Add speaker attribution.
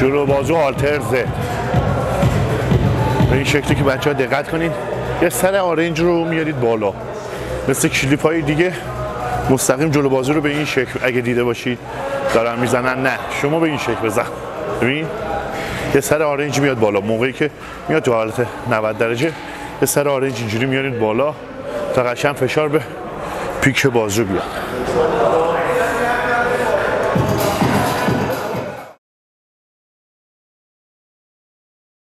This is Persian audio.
Speaker 1: جلو بازو آلتر زد. به این شکلی که بچه ها دقت کنین یه سر آرنج رو میارید بالا، مثل کلیپ های دیگه مستقیم جلو بازو رو به این شکل اگه دیده باشید دارن میزنن، نه شما به این شکل بزن. ببین یه سر آرنج میاد بالا، موقعی که میاد تو حالت 90 درجه یه سر آرنج اینجوری میارید بالا تا قشنگ فشار به پیک بازو بیاد.